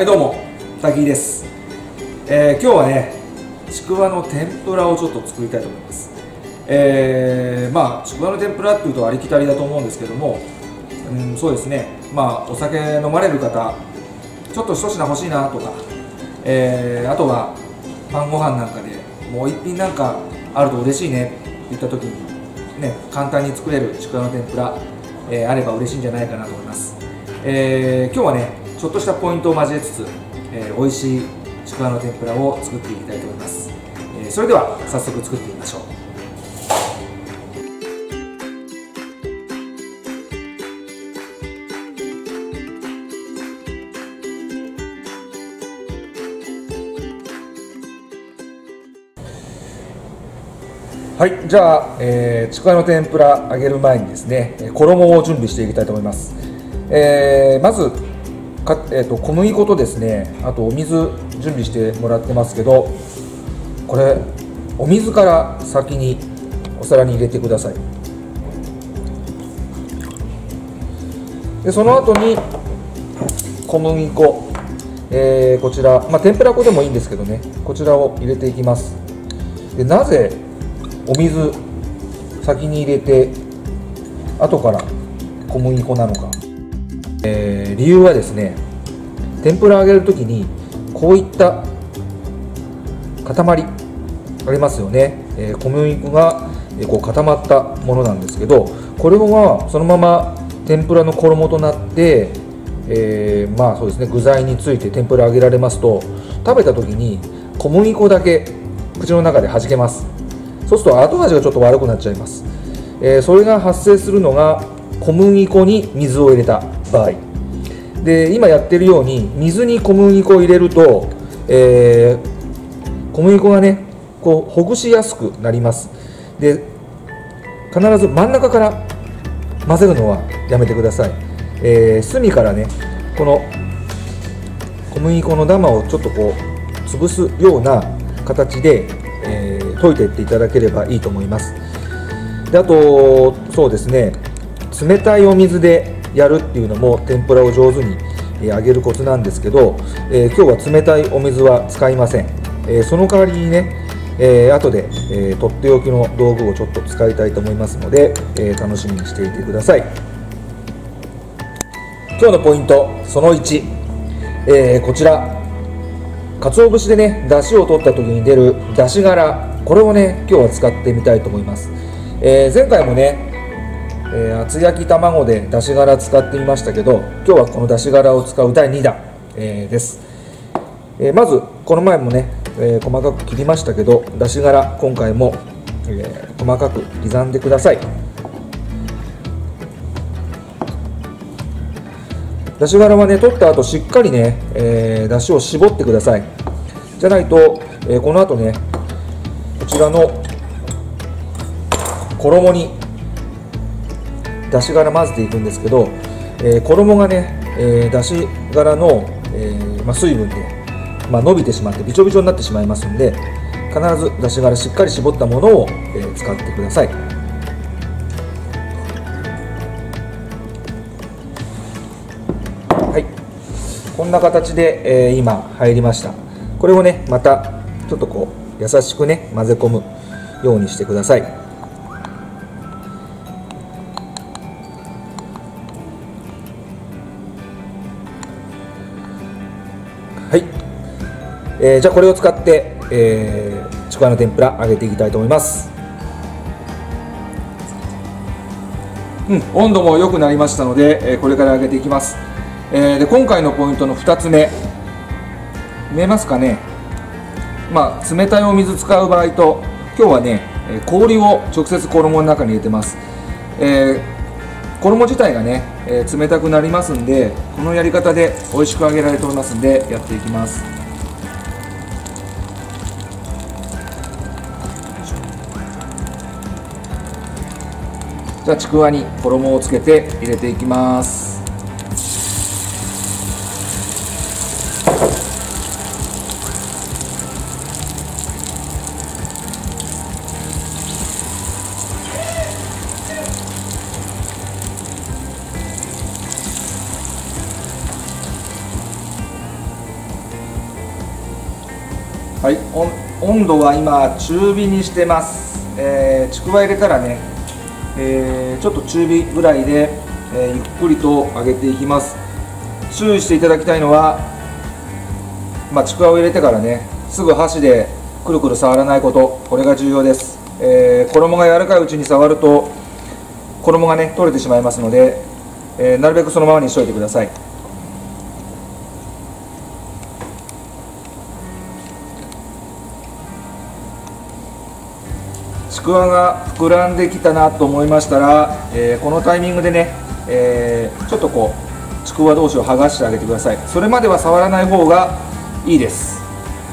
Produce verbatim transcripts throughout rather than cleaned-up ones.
はい、どうも滝井です。えー、今日はねちくわの天ぷらをちょっと作りたいと思います。えー、まあちくわの天ぷらっていうとありきたりだと思うんですけども、うん、そうですね、まあお酒飲まれる方ちょっと一品欲しいなとか、えー、あとは晩ご飯なんかでもう一品なんかあると嬉しいねって言った時にね、簡単に作れるちくわの天ぷら、えー、あれば嬉しいんじゃないかなと思います。えー、今日はねちょっとしたポイントを交えつつ、えー、美味しいちくわの天ぷらを作っていきたいと思います。えー、それでは早速作ってみましょう。はい、じゃあ、えー、ちくわの天ぷら揚げる前にですね、衣を準備していきたいと思います。えー、まずか、えー、と小麦粉とですね、あとお水準備してもらってますけど、これお水から先にお皿に入れてください。でその後に小麦粉、えー、こちら、まあ、天ぷら粉でもいいんですけどね、こちらを入れていきます。でなぜお水先に入れて後から小麦粉なのか、えー、理由はですね、天ぷら揚げるときにこういった塊ありますよね、えー、小麦粉がこう固まったものなんですけど、これはそのまま天ぷらの衣となって、えー、まあそうですね、具材について天ぷら揚げられますと、食べたときに小麦粉だけ口の中で弾けます。そうすると後味がちょっと悪くなっちゃいます。えー、それが発生するのが小麦粉に水を入れた場合で、今やってるように水に小麦粉を入れると、えー、小麦粉がねこうほぐしやすくなります。で必ず真ん中から混ぜるのはやめてください。えー、隅からねこの小麦粉のダマをちょっとこう潰すような形で、えー、溶いていっていただければいいと思います。であとそうですね、冷たいお水でやるっていうのも天ぷらを上手に揚げるコツなんですけど、えー、今日は冷たいお水は使いません。えー、その代わりにね、えー、後で、えー、とっておきの道具をちょっと使いたいと思いますので、えー、楽しみにしていてください。今日のポイントそのいち、えー、こちら鰹節でね出汁を取った時に出る出汁殻、これをね今日は使ってみたいと思います。えー、前回もね、えー、厚焼き卵で出汁殻使ってみましたけど、今日はこの出汁殻を使うだいにだん、えー、です。えー、まずこの前もね、えー、細かく切りましたけど、出汁殻今回も、えー、細かく刻んでください。出汁殻はね取った後しっかりね、えー、出汁を絞ってください。じゃないと、えー、この後ねこちらの衣に出汁殻混ぜていくんですけど、えー、衣がね、えー、出汁殻の、えーまあ、水分で、まあ、伸びてしまってびちょびちょになってしまいますので、必ず出汁殻しっかり絞ったものを、えー、使ってください。はい、こんな形で、えー、今入りました。これをねまたちょっとこう優しくね混ぜ込むようにしてください。はい、えー、じゃあこれを使って、えー、ちくわの天ぷら揚げていきたいと思います。うん、温度も良くなりましたので、えー、これから揚げていきます。えー、で今回のポイントのふたつめ、見えますかね。まあ冷たいお水使う場合と、今日はね氷を直接衣の中に入れてます。えー衣自体がね、えー、冷たくなりますんで、このやり方で美味しく揚げられておりますんでやっていきます。じゃあちくわに衣をつけて入れていきます。 はい、温度は今中火にしてます。えー、ちくわ入れたらね、えー、ちょっと中火ぐらいで、えー、ゆっくりと揚げていきます。注意していただきたいのは、まあ、ちくわを入れてからねすぐ箸でくるくる触らないこと、これが重要です。えー、衣が柔らかいうちに触ると衣がね取れてしまいますので、えー、なるべくそのままにしておいてください。ちくわが膨らんできたなと思いましたら、えー、このタイミングでね、えー、ちょっとこうちくわ同士を剥がしてあげてください。それまでは触らない方がいいです。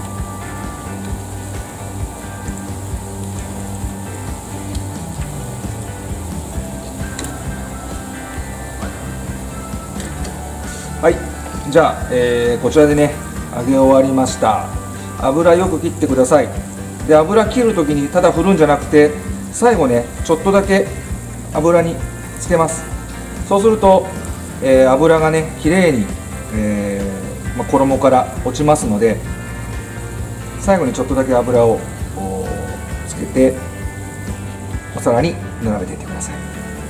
はい、じゃあ、えー、こちらでね揚げ終わりました。油よく切ってください。で、油切るときにただ振るんじゃなくて、最後ねちょっとだけ油につけます。そうすると、えー、油がねきれいに、えーまあ、衣から落ちますので、最後にちょっとだけ油をつけてお皿に並べていってください。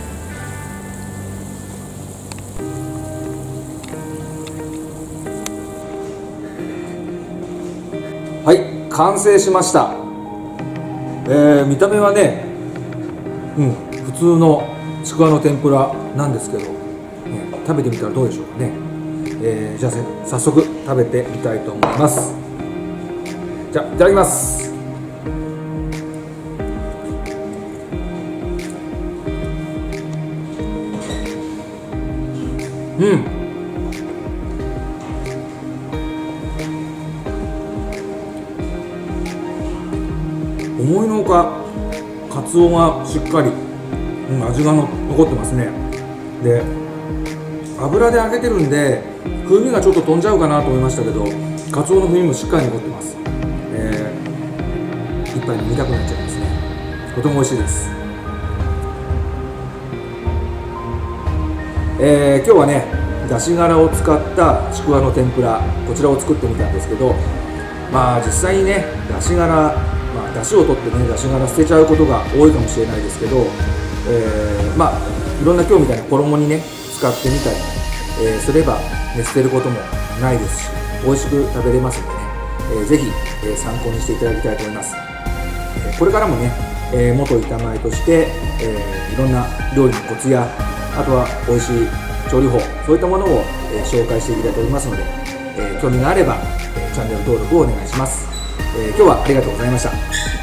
はい、完成しました。えー、見た目はね、うん、普通のちくわの天ぷらなんですけど、ね、食べてみたらどうでしょうかね。えー、じゃあ早速食べてみたいと思います。じゃあいただきます。うん、思いのほかかつおがしっかり、うん、味がの残ってますね。で、油で揚げてるんで風味がちょっと飛んじゃうかなと思いましたけど、かつおの風味もしっかり残ってます。えー、一杯飲みたくなっちゃいますね。とても美味しいです。えー、今日はねだし殻を使ったちくわの天ぷら、こちらを作ってみたんですけど、まあ実際にねだし殻、まあ、だしを取ってねだし殻捨てちゃうことが多いかもしれないですけど、えー、まあいろんな今日みたいな衣にね使ってみたり、えー、すれば、ね、捨てることもないですし、美味しく食べれますのでね、えー、ぜひ、えー、参考にしていただきたいと思います。えー、これからもね、えー、元板前として、えー、いろんな料理のコツや、あとは美味しい調理法、そういったものを、えー、紹介していきたいと思いますので、えー、興味があれば、えー、チャンネル登録をお願いします。えー、今日はありがとうございました。